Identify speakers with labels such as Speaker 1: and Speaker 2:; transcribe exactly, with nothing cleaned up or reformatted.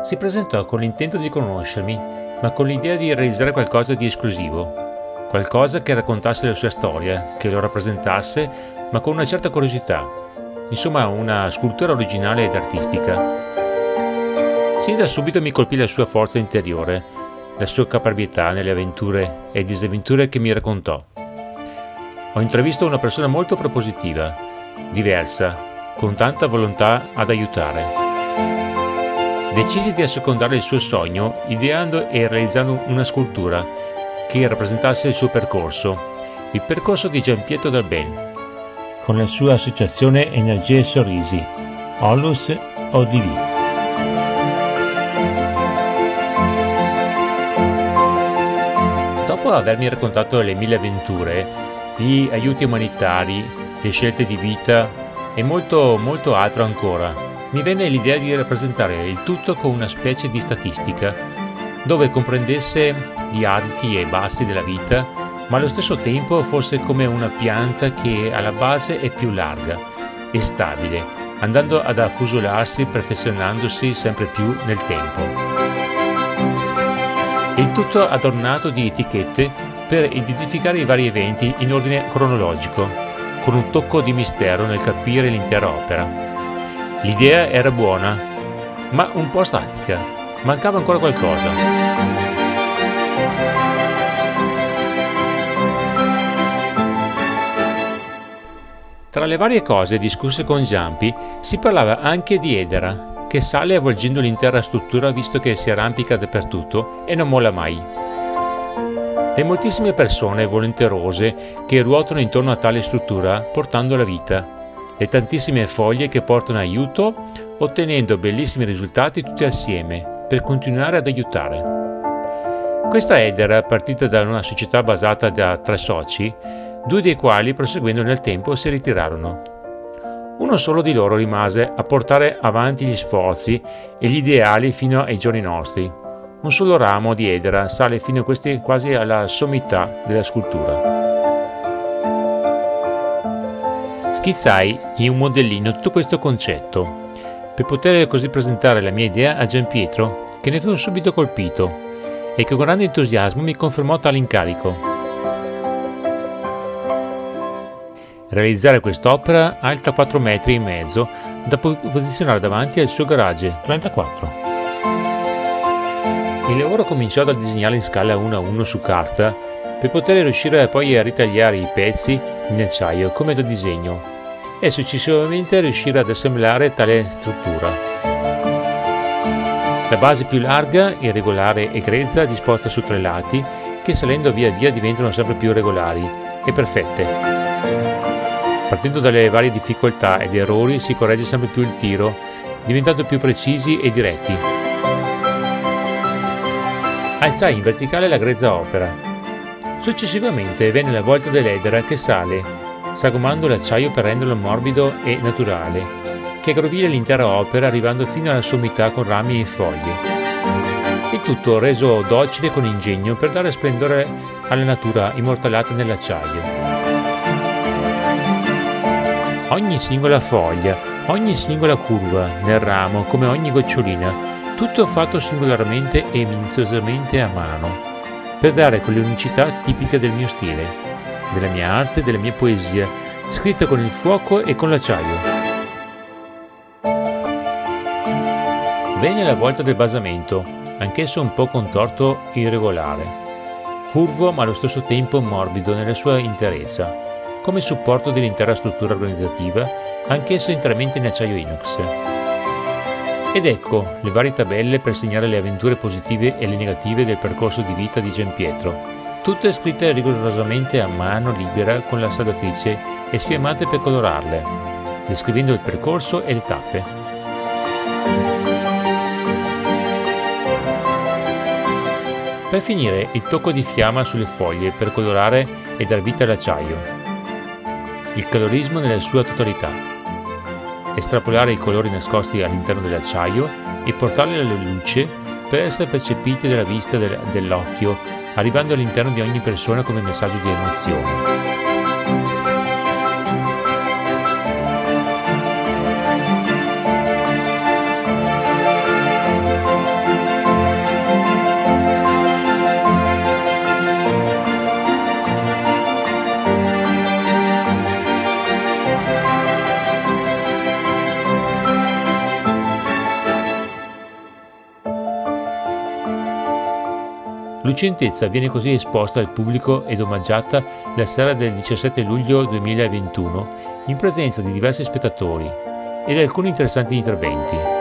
Speaker 1: Si presentò con l'intento di conoscermi, ma con l'idea di realizzare qualcosa di esclusivo, qualcosa che raccontasse la sua storia, che lo rappresentasse, ma con una certa curiosità. Insomma, una scultura originale ed artistica. Sin da subito mi colpì la sua forza interiore, la sua caparbietà nelle avventure e disavventure che mi raccontò. Ho intravisto una persona molto propositiva, diversa, con tanta volontà ad aiutare. Decisi di assecondare il suo sogno, ideando e realizzando una scultura che rappresentasse il suo percorso, il percorso di Gianpietro Dal Ben, con la sua associazione Energie e Sorrisi, Onlus O D V. Dopo avermi raccontato le mille avventure, gli aiuti umanitari, le scelte di vita e molto molto altro ancora, mi venne l'idea di rappresentare il tutto con una specie di statistica, dove comprendesse gli alti e bassi della vita, ma allo stesso tempo fosse come una pianta che alla base è più larga e stabile, andando ad affusolarsi, perfezionandosi sempre più nel tempo. Il tutto adornato di etichette per identificare i vari eventi in ordine cronologico, con un tocco di mistero nel capire l'intera opera. L'idea era buona, ma un po' statica, mancava ancora qualcosa. Tra le varie cose discusse con Giampi si parlava anche di Edera, che sale avvolgendo l'intera struttura visto che si arrampica dappertutto e non molla mai. Le moltissime persone volenterose che ruotano intorno a tale struttura portando la vita, le tantissime foglie che portano aiuto, ottenendo bellissimi risultati tutti assieme per continuare ad aiutare. Questa Edera, partita da una società basata da tre soci, due dei quali proseguendo nel tempo si ritirarono. Uno solo di loro rimase a portare avanti gli sforzi e gli ideali fino ai giorni nostri. Un solo ramo di Edera sale fino a questi quasi alla sommità della scultura. Schizzai in un modellino tutto questo concetto, per poter così presentare la mia idea a Gianpietro, che ne fu subito colpito e che con grande entusiasmo mi confermò tale incarico. Realizzare quest'opera alta quattro metri e mezzo da posizionare davanti al suo garage trentaquattro. Il lavoro cominciò da disegnare in scala uno a uno su carta per poter riuscire poi a ritagliare i pezzi in acciaio come da disegno e successivamente riuscire ad assemblare tale struttura. La base più larga, irregolare e grezza disposta su tre lati che salendo via via diventano sempre più regolari e perfette. Partendo dalle varie difficoltà ed errori si corregge sempre più il tiro, diventando più precisi e diretti. Alzai in verticale la grezza opera. Successivamente venne la volta dell'edera che sale, sagomando l'acciaio per renderlo morbido e naturale, che aggroviglia l'intera opera arrivando fino alla sommità con rami e foglie. Il tutto reso docile con ingegno per dare splendore alla natura immortalata nell'acciaio. Ogni singola foglia, ogni singola curva nel ramo, come ogni gocciolina, tutto fatto singolarmente e minuziosamente a mano, per dare quell'unicità tipica del mio stile, della mia arte, della mia poesia, scritta con il fuoco e con l'acciaio. Venne la volta del basamento, anch'esso un po' contorto e irregolare, curvo ma allo stesso tempo morbido nella sua interezza, come supporto dell'intera struttura organizzativa, anch'esso interamente in acciaio inox. Ed ecco le varie tabelle per segnare le avventure positive e le negative del percorso di vita di Gianpietro, tutte scritte rigorosamente a mano libera con la saldatrice e sfiammate per colorarle, descrivendo il percorso e le tappe. Per finire, il tocco di fiamma sulle foglie per colorare e dar vita all'acciaio. Il colorismo nella sua totalità. Estrapolare i colori nascosti all'interno dell'acciaio e portarli alla luce per essere percepiti dalla vista dell'occhio, arrivando all'interno di ogni persona come messaggio di emozione. Lucentezza viene così esposta al pubblico ed omaggiata la sera del diciassette luglio duemilaventuno in presenza di diversi spettatori ed alcuni interessanti interventi.